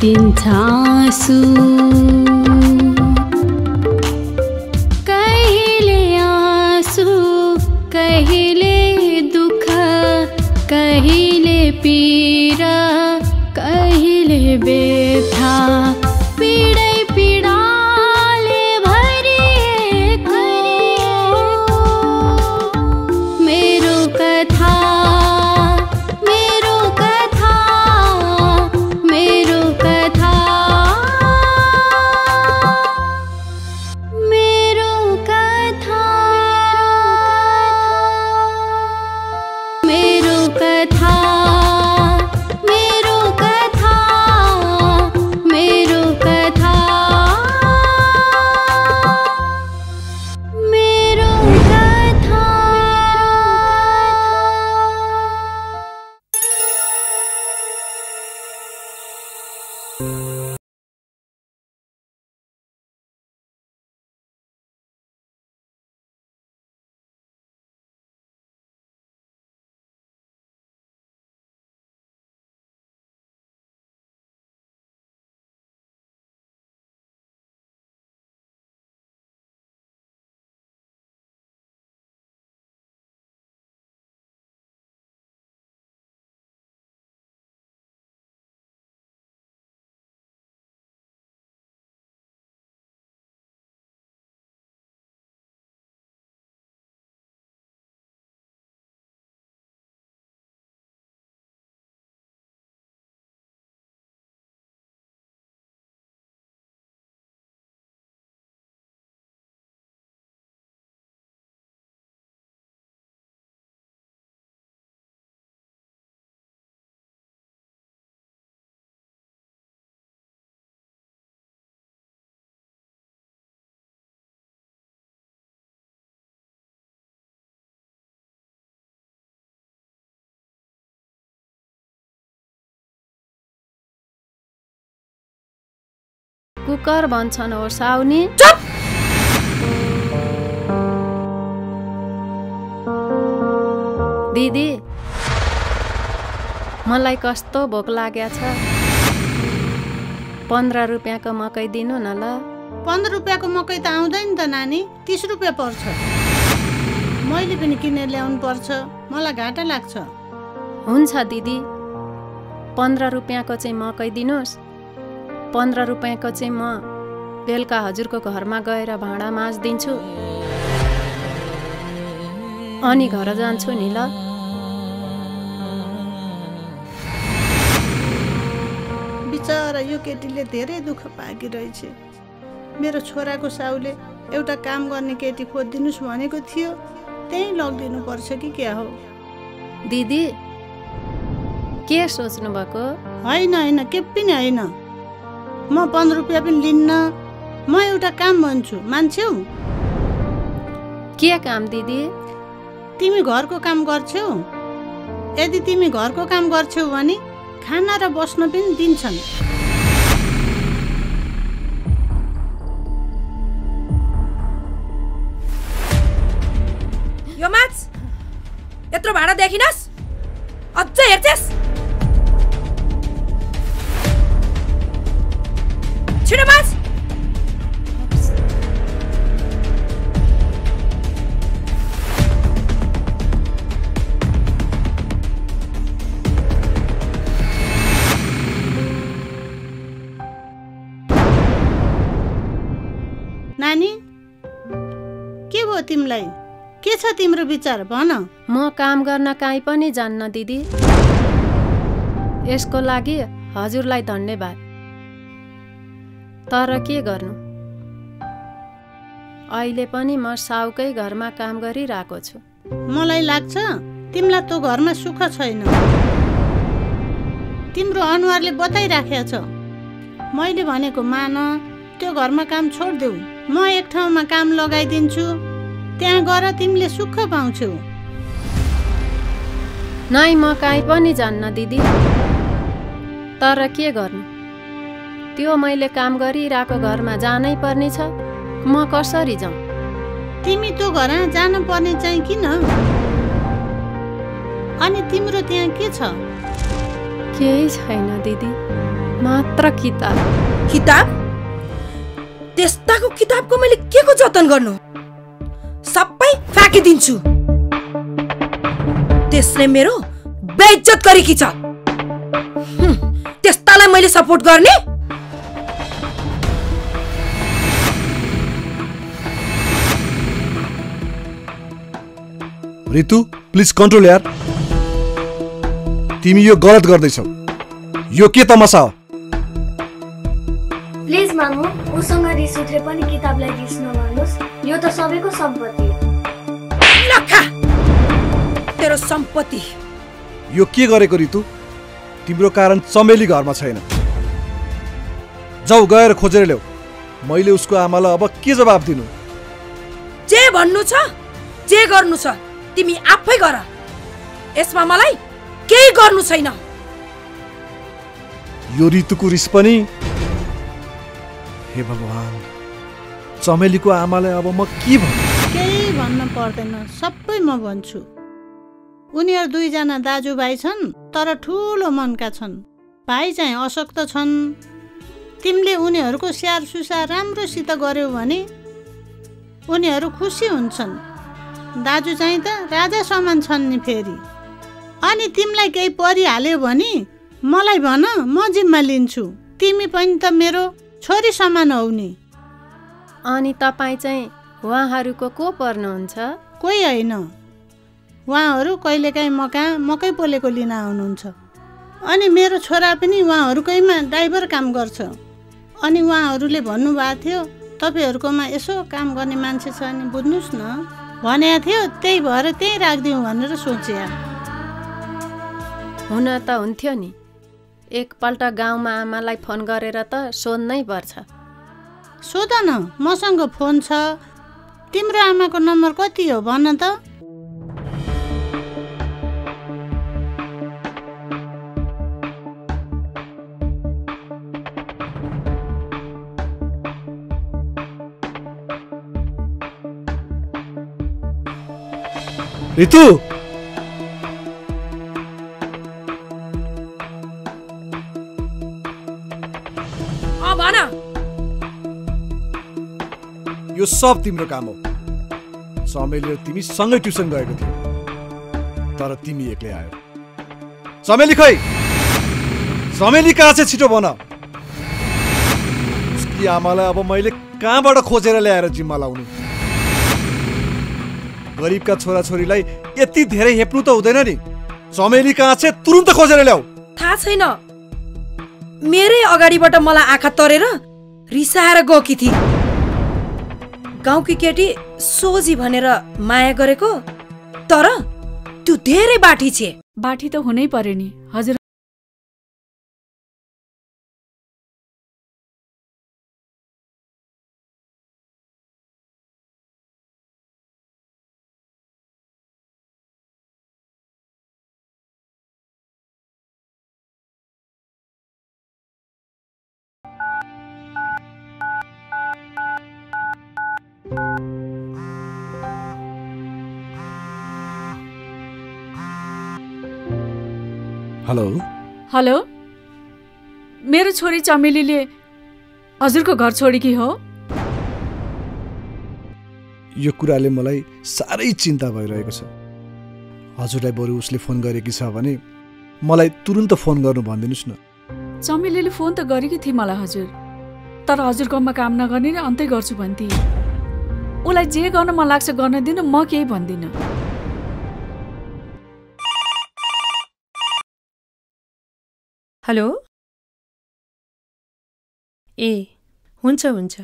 दिन्छ आँसु, कहिले आँसु कहिले दुःख, कहिले पीडा कहिले व्यथा, पीडै पीडाले भरिएको मेरो कथा, मेरो कथा, मेरो कथा, मेरो कथा, मेरो कथा, मेरो कथा, मेरो कथा, मेरो कथा। कुकर भन्छन् हो साउनी। चुप! दिदी मलाई कस्तो भोक लागेको छ, 15 रुपियाँको मकै दिनु न ल। 15 रुपियाँको मकै त आउँदैन त नानी, 30 रुपियाँ पर्छ। मैले पनि किनेर ल्याउनु पर्छ, मलाई घाटा लाग्छ। हुन्छ दिदी, 15 रुपियाँको चाहिँ मकै दिनुहोस्, 15 रुपियाँको चाहिँ म बेलुका हजुरको घरमा गएर भाँडा माझ्दिन्छु, अनि घर जान्छु नि ल। बिचरा यो केटीले धेरै दुःख पाकी रहेछ। मेरो छोराको साउले एउटा काम गर्ने केटी खोजिदिनुहोस् भनेको थियो, त्यही लगिदिनु पर्छ कि क्या हो? दिदी के सोच्नु भएको? होइन होइन, के पनि होइन। म 15 रुपियाँ पनि लिन्न। म एउटा काम भन्छु, मान्छौ? के काम दिदी? तिमी घरको काम गर्छौ? यदि तिमी घरको काम गर्छौ भने खाना र बस्न पनि दिन्छन्। यो माछ यत्रो भाडा देखिनस्, अझै हेर्छस्? छिटो माछ। नानी के भयो तिमीलाई? के छ तिम्रो विचार भन? म काम गर्न काहीँ पनि जान्न दिदी, यसको लागि हजुरलाई धन्यवाद। तर के गर्नु, अहिले पनि म साउकै घरमा काम गरिरहेको छु। मलाई लाग्छ तिमीलाई त्यो घरमा सुख छैन। तिम्रो अनुहारले बताइराखेको छ। मैले भनेको मान, त्यो घरमा काम छोडिदेऊ। म एक ठाउँमा काम लगाइदिन्छु, त्यहाँ गएर तिमीले सुख पाउँछौ। नै म काहीँ पनि जान्न दिदी, तर के गर्नु, त्यो मैले काम गरिरहेको घरमा जानै पर्ने छ। म कसरी जाउँ? तिमी त्यो घर जान पर्ने चाहिँ किन? अनि तिम्रो त्यहाँ के छ? केही छैन दिदी। मात्र किताब। किताब? त्यस्ताको किताबको मैले के को जतन गर्नु? सबै फ्याँकिदिन्छु। त्यसले मेरो बेइज्जत गरेकी छ। त्यस्तालाई मैले सपोर्ट गर्ने? रितु प्लिज कन्ट्रोल यार। तिमी यो गलत गर्दैछौ। यो के तमासा हो? प्लिज मामु, उसँग रिस उठे पनि किताबलाई रिस नगर्नुस्। यो त सबैको सम्पत्ति हो। लखा तेरो सम्पत्ति। यो के गरेको रितु? तिम्रो कारण चमेली घरमा छैन। जाऊ गएर खोजेर ल्याऊ। मैले उसको आमालाई अब के जवाब दिनु? जे भन्नु छ, जे गर्नु छ तिमी आफै गर। यसमा मलाई केही गर्नु छैन। यो रितुको रिस पनि। हे भगवान, चमेलीको आमालाई अब म के भन्नु? केही भन्न पर्दैन, सबै म भन्छु। उनीहरू दुईजना दाजुभाइ छन्, तर ठुलो मनका छन्। भाइ चाहिँ अशक्त छन्। तिमीले उनीहरूको स्याहार सुसार राम्रोसित गर्यौ भने उनीहरू खुसी हुन्छन्। दाजु चाहिँ त राजा समान छन् नि फेरि। अनि तिमीलाई केही परिहाल्यो भने मलाई भन, म जिम्मा लिन्छु। तिमी पनि त मेरो छोरी समान हौ नि। अनि तपाईँ चाहिँ उहाँहरूको को पर्नुहुन्छ? कोही होइन, उहाँहरू कहिलेकाहीँ मकै पोलेको लिन आउनुहुन्छ। अनि मेरो छोरा पनि उहाँहरूकैमा ड्राइभर काम गर्छ। अनि उहाँहरूले भन्नुभएको थियो तपाईँहरूकोमा यसो काम गर्ने मान्छे छ नि बुझ्नुहोस् न भनेको थियो। त्यही भएर त्यही राखिदिउँ भनेर सोचे। हुन त हुन्थ्यो नि, एकपल्ट गाउँमा आमालाई फोन गरेर त सोध्नै पर्छ। सोध न, मसँग फोन छ। तिम्रो आमाको नम्बर कति हो भन त? रितु, भन। यो सब तिम्रो काम हो। चमेली र तिमी सँगै ट्युसन गएको थियो, तर तिमी एक्लै आयो। चमेली खै? चमेली कहाँ छ? छिटो भन। उसकी आमालाई अब मैले कहाँबाट खोजेर ल्याएर जिम्मा लाउनु? गरिबका छोराछोरीलाई यति धेरै हेप्नु त हुँदैन नि। चमेली कहाँ छ? तुरुन्त खोजेर ल्याऊ। थाहा छैन, मेरै अगाडिबाट मलाई आँखा तरेर रिसाएर गएकी थिए। गाउँकी केटी सोझी भनेर माया गरेको, तर त्यो धेरै बाठी छे। बाठी त हुनै पर्यो नि हजुर। हेलो हेलो, मेरो छोरी चमेलीले हजुरको घर छोडेकी हो? यो कुराले मलाई साह्रै चिन्ता भइरहेको छ। हजुरलाई बरु उसले फोन गरेकी छ भने मलाई तुरुन्त फोन गर्नु भनिदिनुहोस् न। चमेलीले फोन त गरेकी थिए मलाई हजुर, तर हजुरकोमा काम नगर्ने र अन्तै गर्छु भन्थे। उसलाई जे गर्न मन लाग्छ गर्न दिनु, म केही भन्दिनँ। हेलो, ए हुन्छ हुन्छ।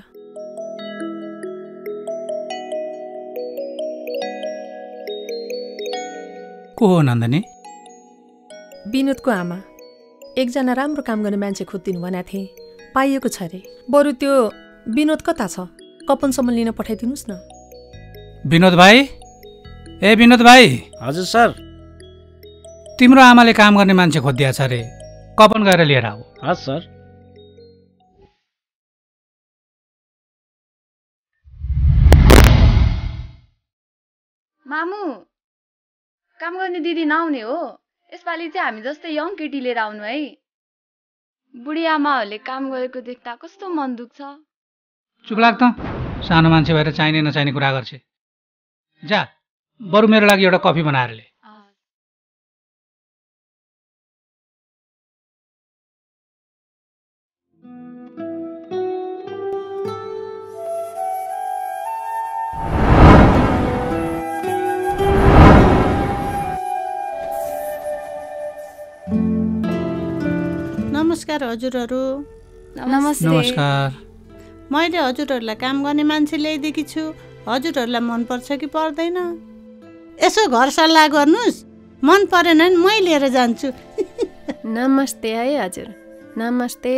को हो नन्दनी? विनोदको आमा। एकजना राम्रो काम गर्ने मान्छे खोजिदिनु भनेको थिएँ, पाइएको छ अरे। बरु त्यो विनोद कता छ? कपनसम्म लिन पठाइदिनुहोस् न। विनोद भाइ, ए विनोद भाइ। हजुर सर। तिम्रो आमाले काम गर्ने मान्छे खोजिदिया छ अरे, कपन गएर लिएर आऊ। हस् सर। मामु, काम गर्ने दिदी नआउने हो? यसपालि चाहिँ हामी जस्तै यङ केटी लिएर आउनु है। बुढी आमाहरूले काम गरेको देख्दा कस्तो मन दुख्छ। चुप लाग त, सानो मान्छे भएर चाहिने नचाहिने कुरा गर्छ। जा, बरु मेरो लागि एउटा कफी बनाएर ले। नमस्कार हजुरहरू। नमस्ते। नमस्कार। मैले हजुरहरूलाई काम गर्ने मान्छे ल्याइदिएकी छु। हजुरहरूलाई मन पर्छ कि पर्दैन? यसो घर सल्लाह गर्नुहोस्, मन परेन भने मै लिएर जान्छु। नमस्ते है हजुर। नमस्ते।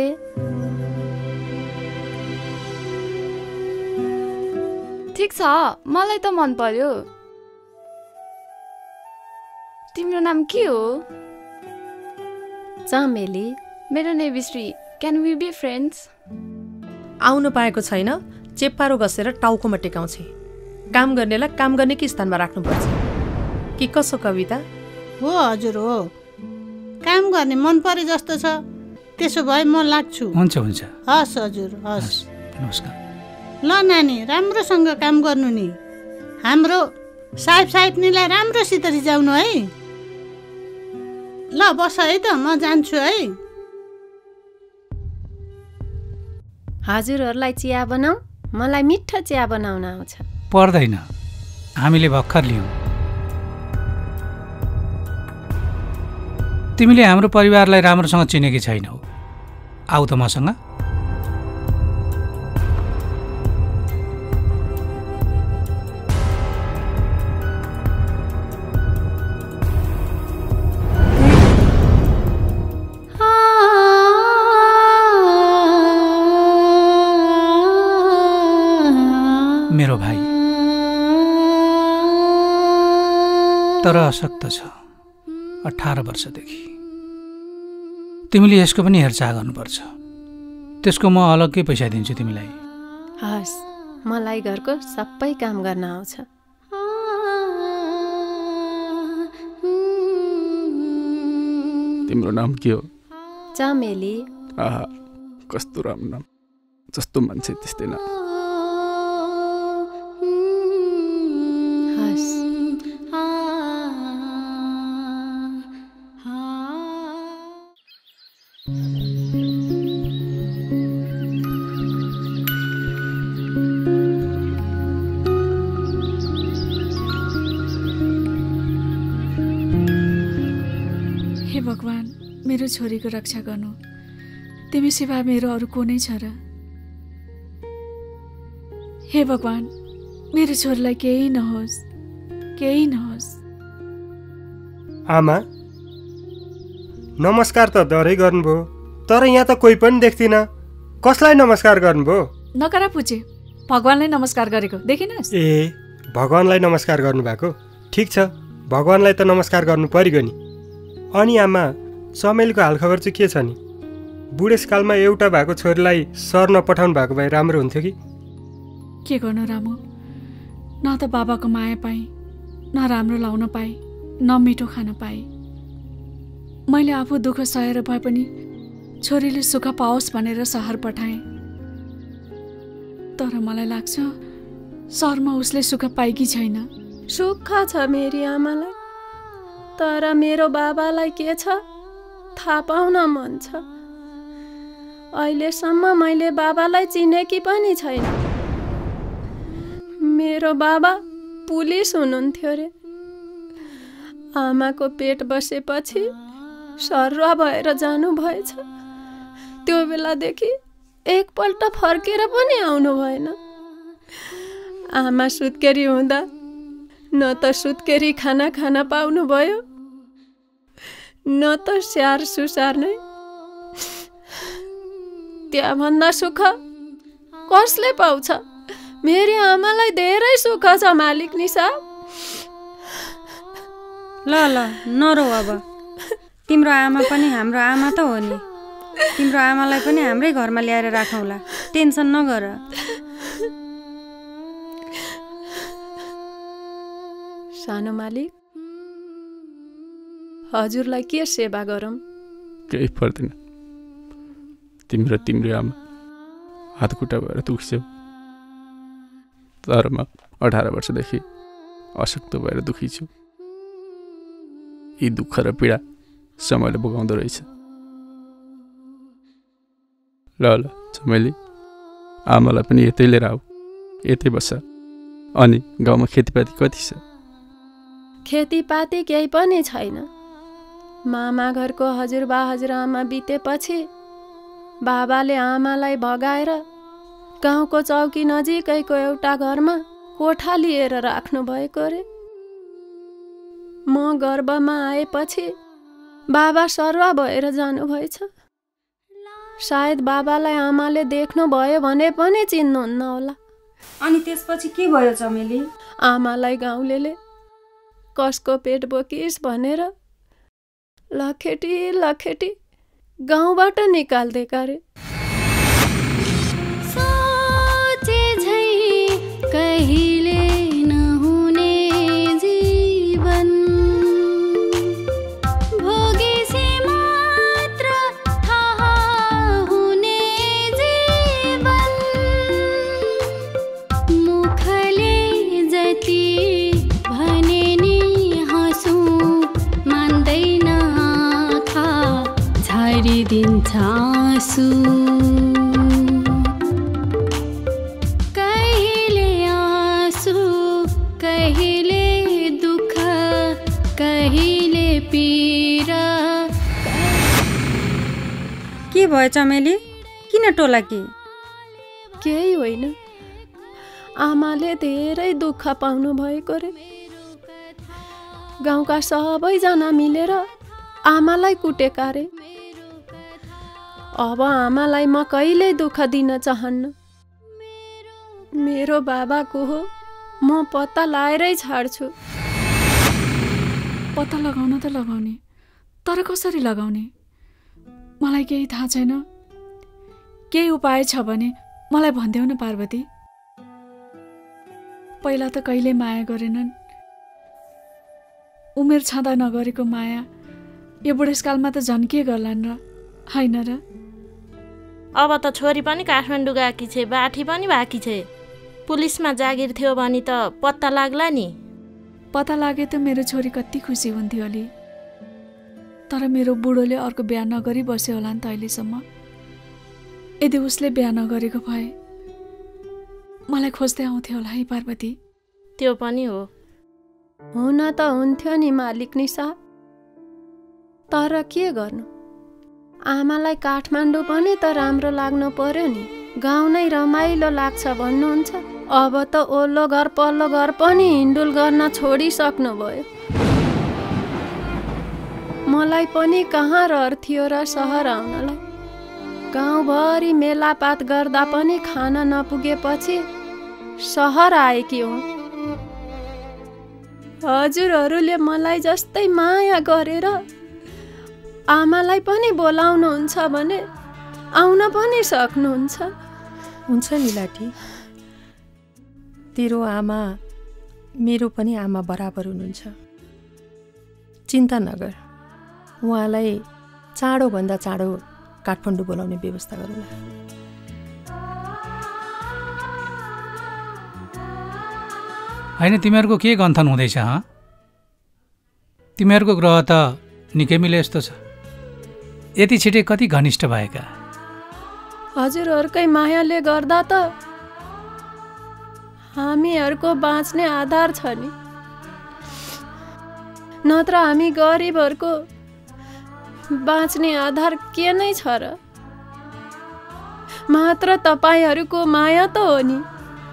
ठिक छ, मलाई त मन पर्यो। तिम्रो नाम के हो? चमेली। मेरो Nevishri. Can we be friends? आउनु पाएको छैन, चेप्पारो घसेर टाउकोमा टेकाउँछे। काम गर्नेलाई काम गर्नेकै स्थानमा राख्नुपर्छ कि कसो कविता? हो हजुर हो, काम गर्ने मन परे जस्तो छ। त्यसो भए म लाग्छु। हुन्छ हुन्छ। हस् हजुर, हस्। नमस्कार। ल नानी, राम्रोसँग काम गर्नु नि। हाम्रो साहेबनीलाई राम्रोसित रिजाउनु है। ल बस है त, म जान्छु है। हजुरहरूलाई चिया बनाऊ? मलाई मिठो चिया बनाउन आउँछ। पर्दैन, हामीले भर्खर लियौँ। तिमीले हाम्रो परिवारलाई राम्रोसँग चिनेकी छैनौ। आऊ त मसँग। मेरो भाइ तर अशक्त छ 18 वर्षदेखि। तिमीले यसको पनि हेरचाह गर्नुपर्छ। त्यसको म अलग्गै पैसा दिन्छु तिमीलाई। हस्, मलाई घरको सबै काम गर्न आउँछ। तिम्रो नाम के हो? चमेली। आहा, कस्तो राम्रो नाम। जस्तो मान्छे त्यस्तै नाम। भगवान, मेरो छोरीको रक्षा गर्नु। तिमी सिवा मेरो अरू को नै छ र? हे भगवान, मेरो छोरीलाई केही नहोस्, केही नहोस्। आमा, नमस्कार त डरै गर्नुभयो, तर यहाँ त कोही पनि देख्दिन। कसलाई नमस्कार गर्नुभयो? नकरा पुचे, भगवानलाई नमस्कार गरेको देखिनस्? ए, भगवानलाई नमस्कार गर्नुभएको? ठिक छ, भगवानलाई त नमस्कार गर्नु परिगयो नि। अनि आमा, चमेलीको हालखबर चाहिँ के छ नि? बुढेसकालमा एउटा भएको छोरीलाई सर नपठाउनु भएको भए राम्रो हुन्थ्यो कि? के गर्नु रामु, न त बाबाको माया पाएँ, न राम्रो लाउन पाएँ, न मिठो खान पाएँ। मैले आफू दुःख सहेर भए पनि छोरीले सुख पाओस् भनेर सहर पठाएँ। तर मलाई लाग्छ सहरमा उसले सुख पाएकी छैन। सुख छ मेरी आमालाई, तर मेरो बाबालाई के छ थाहा पाउन मन छ। अहिलेसम्म मैले बाबालाई चिनेकी पनि छैन। मेरो बाबा पुलिस हुनुहुन्थ्यो रे। आमाको पेट बसेपछि सर्वा भएर जानु भएछ। त्यो बेलादेखि एकपल्ट फर्केर पनि आउनु भएन। आमा सुत्केरी हुँदा न त सुत्केरी खाना खान पाउनु भयो, न त स्याहार सुसार नै। त्यहाँभन्दा सुख कसले पाउँछ? मेरी आमालाई धेरै सुख छ मालिक निसा। ल ल नरो अब, तिम्रो आमा पनि हाम्रो आमा त हो नि। तिम्रो आमालाई पनि हाम्रै घरमा ल्याएर राखौँला, टेन्सन नगर। सानो मालिक, हजुरलाई के सेवा गरौँ? केही पर्दैन, तिम्रो तिम्रो आमा हातखुट्टा भएर दुख्छौ। तर म 18 वर्षदेखि अशक्त भएर दुखी छु। यी दुःख र पीडा समयले भोगाउँदो रहेछ। ल ल चमेली, आमालाई पनि यतै लिएर आऊ, यतै बस। अनि गाउँमा खेतीपाती कति छ? खेतीपाती केही पनि छैन। मामा घरको हजुरबा हजुरआमा बितेपछि बाबाले आमालाई भगाएर गाउँको चौकी नजिकैको एउटा घरमा कोठा लिएर राख्नु भएको रे। म गर्भमा आएपछि बाबा सरुवा भएर जानुभएछ। सायद बाबालाई आमाले देख्नु भयो भने पनि चिन्नुहुन्न होला। अनि त्यसपछि के भयो चमेली? आमालाई गाउँलेले कसको पेट बोकिस भनेर लखेटी लखेटी गाउँबाट निकाल्दिएका रे। कहिले नहुने जीवन भोगेसे मात्र थाहा हुने जीवन मुखले जति भने नि हाँसु मान्दैन आँखा झारिदिन्छ आँसु। के भयो चमेली? किन टोलाकी? केही होइन, आमाले धेरै दुःख पाउनु भएको रे। गाउँका सबैजना मिलेर आमालाई कुटेका रे। अब आमालाई म कहिल्यै दुःख दिन चाहन्न। मेरो बाबाको हो, म पत्ता लाएरै छाड्छु। पत्ता लगाउन त लगाउने, तर कसरी लगाउने मलाई केही थाहा छैन। केही उपाय छ भने मलाई भनिदेऊ न पार्वती। पहिला त कहिले माया गरेनन्। उमेर छँदा नगरेको माया यो बुढेसकालमा त झन् के गर्लान् र, होइन र? अब त छोरी पनि काठमाडौँ गएकी छे, बाठी पनि बाँकी छे। पुलिसमा जागिर थियो भने त पत्ता लाग्ला नि। पत्ता लागे त मेरो छोरी कति खुसी हुन्थ्यो अलि। तर मेरो बुढोले अर्को बिहा नगरी बस्यो होला नि त अहिलेसम्म। यदि उसले बिहा नगरेको भए मलाई खोज्दै आउँथ्यो होला है पार्वती। त्यो पनि हो। हुन त हुन्थ्यो नि मालिक निसा, तर के गर्नु, आमालाई काठमाडौँ पनि त राम्रो लाग्नु पर्यो नि। गाउँ नै रमाइलो लाग्छ भन्नुहुन्छ। अब त ओल्लो घर पल्लो घर पनि हिन्डुल गर्न छोडिसक्नु भयो। मलाई पनि कहाँ रहर थियो र सहर आउनलाई। गाउँभरि मेलापात गर्दा पनि खान नपुगेपछि सहर आएकी हुँ। हजुरहरूले मलाई जस्तै माया गरेर आमालाई पनि बोलाउनुहुन्छ भने आउन पनि सक्नुहुन्छ। हुन्छ नि लाठी, तेरो आमा मेरो पनि आमा बराबर हुनुहुन्छ। चिन्ता नगर, उहाँलाई चाँडोभन्दा चाँडो काठमाडौँ बोलाउने व्यवस्था गरौँला। होइन, तिमीहरूको के गन्थन हुँदैछ? तिमीहरूको ग्रह त निकै मिले जस्तो छ। यति छिटै कति घनिष्ठ भएका? हजुरहरूकै मायाले गर्दा त हामीहरूको बाँच्ने आधार छ नि। नत्र हामी गरिबहरूको बाँच्ने आधार के नै छ र? मात्र तपाईहरूको माया त हो नि,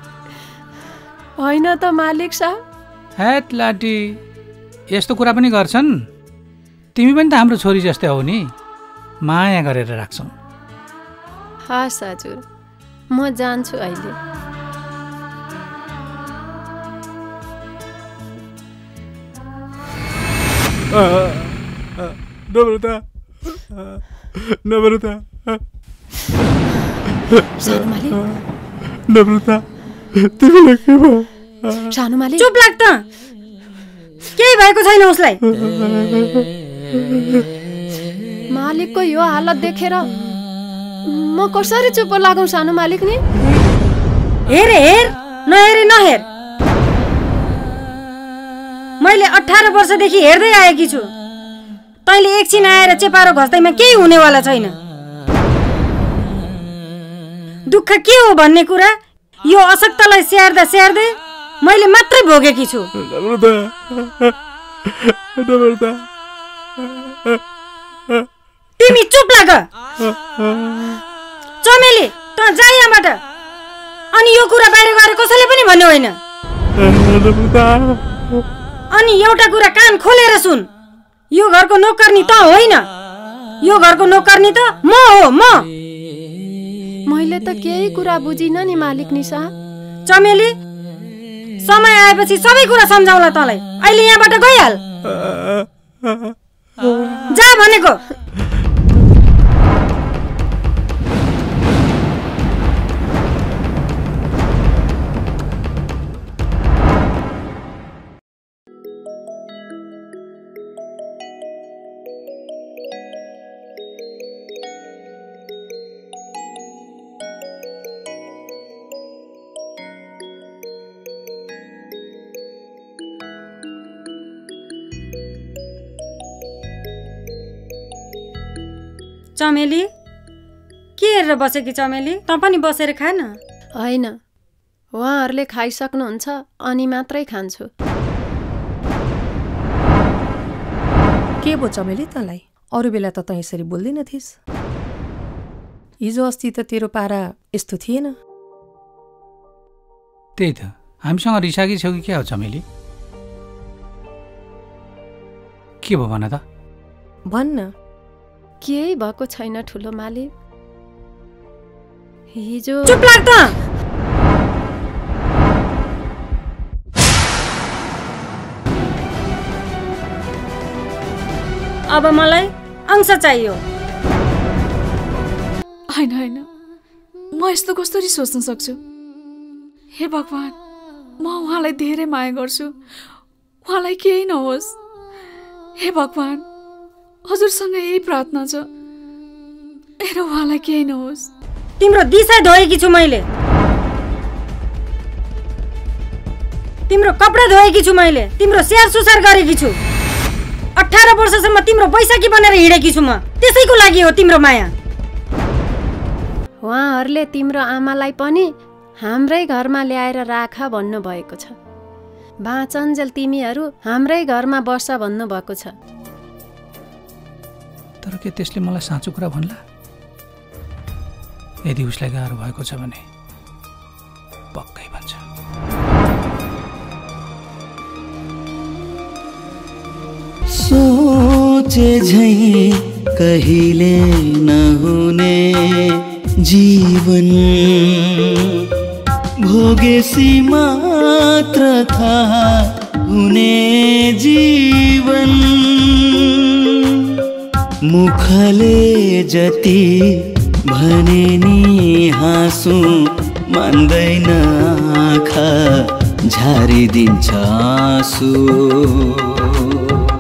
होइन त मालिक साहब? हेट लाटी, यस्तो कुरा पनि गर्छन्? तिमी पनि त हाम्रो छोरी जस्तै हौ नि, माया गरेर राख्छौ। हस् हजुर, म जान्छु अहिले। नम्रता, नम्रता, सानो मालिक, नम्रता, तिमीलाई के भयो? सानो मालिक चुप लाग त, केही भएको छैन उसलाई। मालिकको यो हालत देखेर म कसरी चुप लागौँ सानो मालिक नि? हेर हेर नहेरे नहेर। मैले 18 वर्षदेखि हेर्दै आएकी छु। तैँले एकछिन आएर चेपारो घस्दैमा केही हुनेवाला छैन। दुःख के हो भन्ने कुरा यो अशक्तलाई स्याहार्दा स्याहार्दै मैले मात्रै भोगेकी छु। तिमी चुप लाग। चमेली त जा यहाँबाट। अनि यो कुरा बाहिर गएर कसैले पनि भन्ने होइन। अनि एउटा कुरा कान खोलेर सुन, यो घरको नोकर्नी त होइन, यो घरको नोकर्नी त म हो। मैले त केही कुरा बुझिन नि मालिक निसा। चमेली समय आएपछि सबै कुरा सम्झाउला तँलाई। अहिले यहाँबाट गइहाल। जा भनेको। चमेली के हेरेर बसेकी चमेली? तँ पनि बसेर खा न। होइन, उहाँहरूले खाइसक्नुहुन्छ अनि मात्रै खान्छु। के भयो चमेली तँलाई? अरू बेला त तँ यसरी बोल्दैन थिइस्। हिजो अस्ति त तेरो पारा यस्तो थिएन। त्यही त, हामीसँग रिसाकी छौ कि क्या हो चमेली? के भयो भन त? भन्न। केही भएको छैन ठुलो मालिक। हिजो चुप लाग त। अब मलाई अंश चाहियो। होइन होइन, म यस्तो कसरी सोच्न सक्छु? हे भगवान, म उहाँलाई धेरै माया गर्छु। उहाँलाई केही नहोस्। हे भगवान, हजुरसँग यही प्रार्थना छ, हेर उहाँलाई केही नहोस्। तिम्रो दिशा धोएकी छु मैले। तिम्रो कपडा धोएकी छु मैले। तिम्रो स्याहार सुसार गरेकी छु। 18 वर्षसम्म तिम्रो बैशाखी बनेर हिँडेकी छु म। त्यसैको लागि हो तिम्रो माया। उहाँहरूले तिम्रो आमालाई पनि हाम्रै घरमा ल्याएर राख भन्नुभएको छ। बाँचन्जेल तिमीहरू हाम्रै घरमा बस्छ भन्नुभएको छ। तर के त्यसले मलाई साँचो कुरा भन्ला? यदि उसलाई गाह्रो भएको छ भने पक्कै भन्छ। सोचे झै कहिले नहुने जीवन भोगेसी मात्र थाहा हुने जीवन मुखले जति भने नि हाँसु मान्दैन आँखा झारिदिन्छ आँसु।